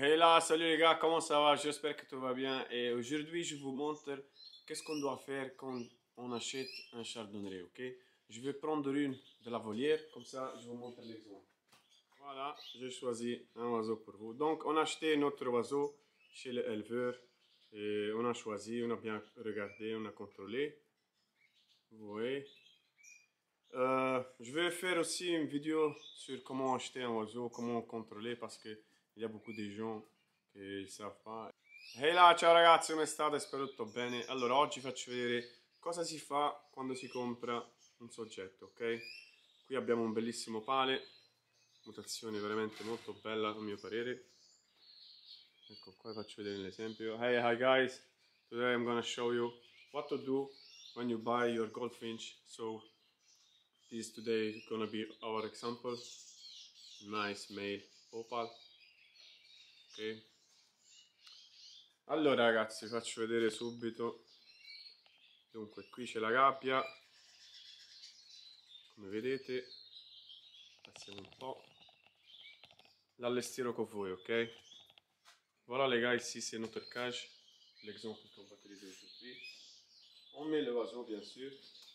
Hey là, salut les gars, comment ça va? J'espère que tout va bien. Et aujourd'hui, je vous montre qu'est-ce qu'on doit faire quand on achète un chardonneret, ok? Je vais prendre une de la volière, comme ça je vous montre l'exemple. Voilà, j'ai choisi un oiseau pour vous. Donc, on a acheté notre oiseau chez l'éleveur et on a choisi, on a bien regardé, on a contrôlé. Vous voyez? Je vais faire aussi une vidéo sur comment acheter un oiseau, comment contrôler parce que il y a beaucoup de gens che ne savent pas. Hey là, ciao ragazzi, come state? Spero tutto bene. Allora, oggi faccio vedere cosa si fa quando si compra un soggetto, ok? Qui abbiamo un bellissimo pale, mutazione veramente molto bella a mio parere. Ecco qua, faccio vedere l'esempio. Hey, hi guys, today I'm gonna show you what to do when you buy your goldfinch. So this today is gonna be our example. Nice male opal. Ok. Allora ragazzi, faccio vedere subito. Dunque, qui c'è la gabbia. Come vedete, passiamo un po'. L'allestirò con voi, ok? Voilà les gars, ici c'est notre cage. L'exemple qu'on va utiliser aujourd'hui. On met le oiseau bien sûr.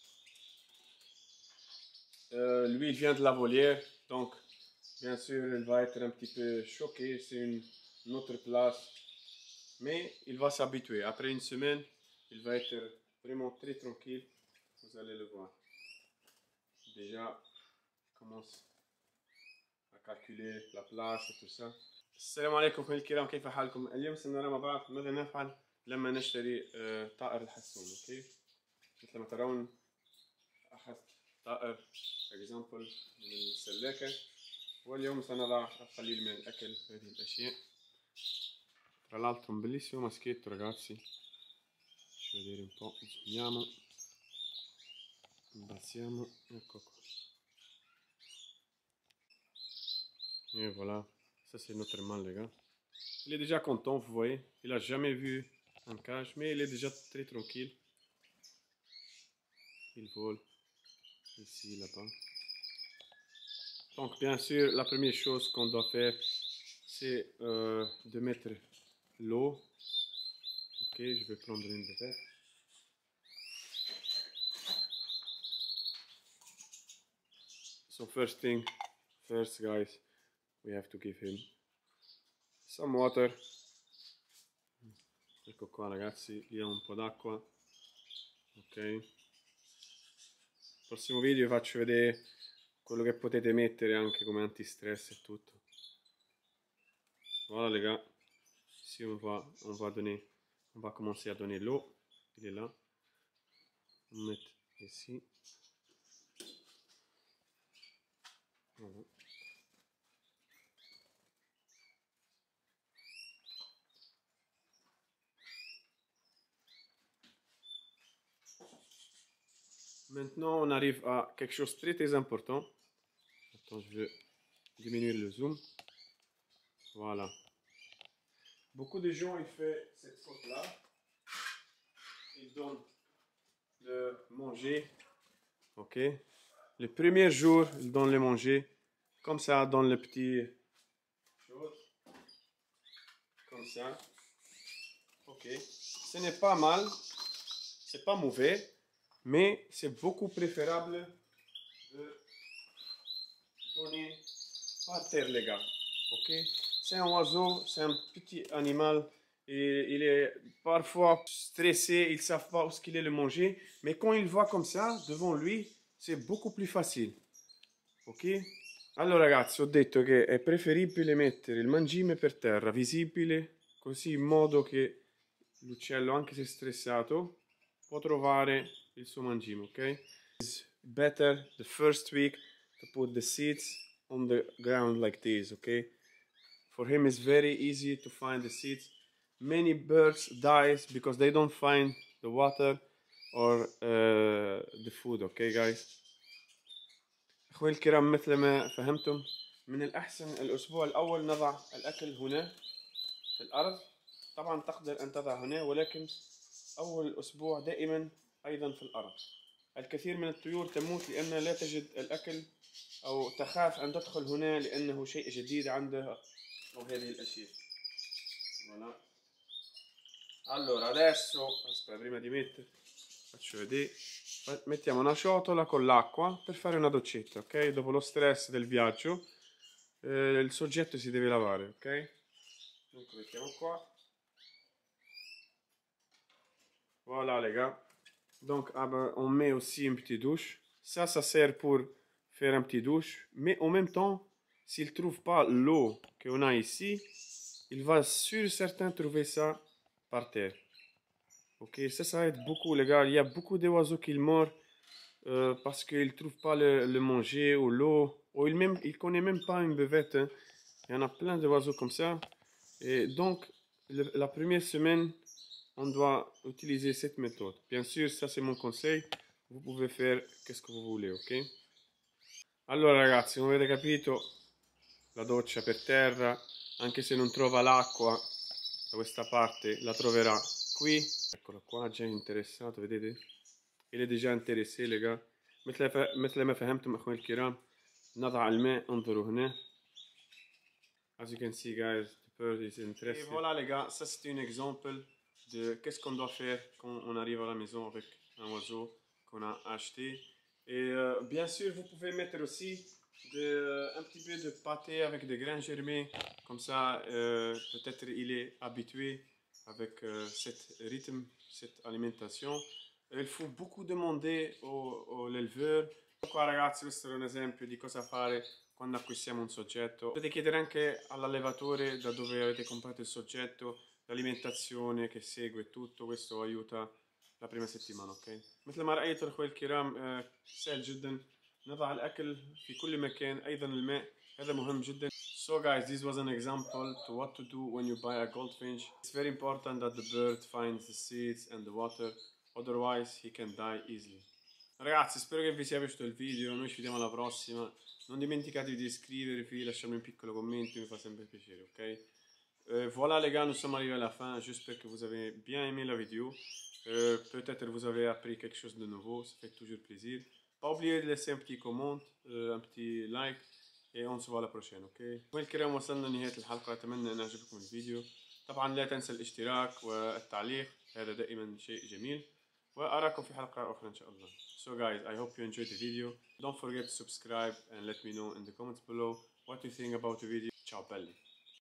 Lui il vient de la volière, donc bien sûr il va être un petit peu choqué, c'est une autre place. Mais il va s'habituer. Après une semaine, il va être vraiment très tranquille. Vous allez le voir. Déjà, il commence à calculer la place et tout ça. السلام عليكم اخواني الكرام، كيف حالكم؟ اليوم سنرى مع بعض ماذا نفعل لما نشتري طائر الحسون. اوكي، مثل ما ترون اخذت طائر اكزامبل من السلاكة، واليوم سنضع القليل من الاكل هذه الاشياء. Tra l'altro un bellissimo maschietto ragazzi, faccio vedere un po', zoomiamo, abbassiamo, ecco qua. Et voilà, ça c'est notre mâle les gars. Il est déjà content, vous voyez, il a jamais vu un cage, mais il est déjà très tranquille. Il vole ici, là-bas. Donc bien sûr, la première chose qu'on doit faire, c'est de mettre l'eau. Ok, je vais prendre une buvette. So first thing first guys, we have to give him some water. Ecco qua ragazzi, gli ho un po' d'acqua. Ok. Prossimo video vi faccio vedere quello che potete mettere anche come antistress et tutto. Voilà les gars, ici on va commencer à donner l'eau. Il est là. On va mettre ici. Voilà. Maintenant, on arrive à quelque chose de très très important. Attends, je vais diminuer le zoom. Voilà. Beaucoup de gens ils font cette faute-là. Ils donnent de manger. Ok. Le premier jour, ils donnent le manger. Comme ça, dans le petit chose. Comme ça. Ok. Ce n'est pas mal. C'est pas mauvais. Mais c'est beaucoup préférable de donner par terre les gars. Ok. C'est un oiseau, c'est un petit animal. Et il est parfois stressé, ils ne savent pas où ce qu'il est le manger. Mais quand il voit comme ça, devant lui, c'est beaucoup plus facile. Ok? Allora ragazzi, ho detto che è preferibile mettere il mangime per terra, visibile, così in modo che l'uccello, anche se stressato, può trovare il suo mangime, ok? It's better the first week to put the seeds on the ground like this, okay? For him it's very easy to find the seeds. Many birds dies because they don't find the water or the food, okay guys? اخواني الكرام، مثل ما فهمتم، من الاحسن الاسبوع الاول نضع الاكل هنا في الارض. طبعا تقدر ان تضع هنا، ولكن اول اسبوع دائما ايضا في الارض. الكثير من الطيور تموت لانها لا تجد الاكل او تخاف ان تدخل هنا لانه شيء جديد عندها او هذه الاشياء. Voilà. Allora, adesso, aspetta, prima di mettere, faccio vedere, mettiamo una ciotola con l'acqua per fare una doccetta, ok? Dopo lo stress del viaggio, il soggetto si deve lavare, ok? Dunque mettiamo qua. Voilà les gars. Donc on met aussi une petite douche. Ça sert pour faire un petit douche. Mais en même temps, s'il ne trouve pas l'eau qu'on a ici, il va sûr certain trouver ça par terre. Ok, ça aide beaucoup les gars. Il y a beaucoup d'oiseaux qui meurent parce qu'ils ne trouvent pas le manger ou l'eau. Ou il ne connaît même pas une buvette. Hein. Il y en a plein d'oiseaux comme ça. Et donc, la première semaine, on doit utiliser cette méthode. Bien sûr, ça c'est mon conseil. Vous pouvez faire qu'est-ce que vous voulez, ok? Allora ragazzi, come avete capito, la doccia per terra, anche se non trova l'acqua da questa parte, la troverà qui. Eccolo qua, già interessato, vedete? Il est déjà intéressé les gars. مثل ما فهمتم اخواني الكرام، نضع الماء، انظروا هنا. As you can see guys, the bird is interested. Et voilà les gars, ça c'est un exemple de qu'est-ce qu'on doit faire quand on arrive à la maison avec un oiseau qu'on a acheté. Et bien sûr, vous pouvez mettre aussi un petit peu de pâté avec des grains germés. Comme ça, peut-être il est habitué avec cet rythme, cette alimentation. Il faut beaucoup demander all'eleveur. Qua ragazzi, questo è un esempio di cosa fare quando acquistiamo un soggetto. Potete chiedere anche all'allevatore da dove avete comprato il soggetto, l'alimentazione che segue, tutto questo aiuta la prima settimana, ok? مثل ما رأيتوا الأخوة الكرام سهل جدا نضع الأكل في كل مكان، أيضا الماء هذا مهم جدا. So guys, this was an example to what to do when you buy a goldfinch. It's very important that the bird finds the seeds and the water, otherwise he can die easily. Ragazzi, spero che vi sia piaciuto il video, noi ci vediamo alla prossima. Non dimenticatevi di iscrivervi, lasciarmi un piccolo commento, mi fa sempre piacere, ok? Voilà les gars, nous sommes arrivés à la fin. J'espère que vous avez bien aimé la vidéo. Peut-être vous avez appris quelque chose de nouveau, ça fait toujours plaisir. Pas oublier de laisser un petit comment, un petit like, et on se voit la prochaine, ok? والكرام وصلنا لنهاية الحلقة، أتمنى أن عجبكم الفيديو. طبعا لا تنسى الاشتراك والتعليق، هذا دائما شيء جميل. وأراكم في حلقة أخرى إن شاء الله. So guys, I hope you enjoyed the video. Don't forget to subscribe and let me know in the comments below what you think about the video. Ciao belli!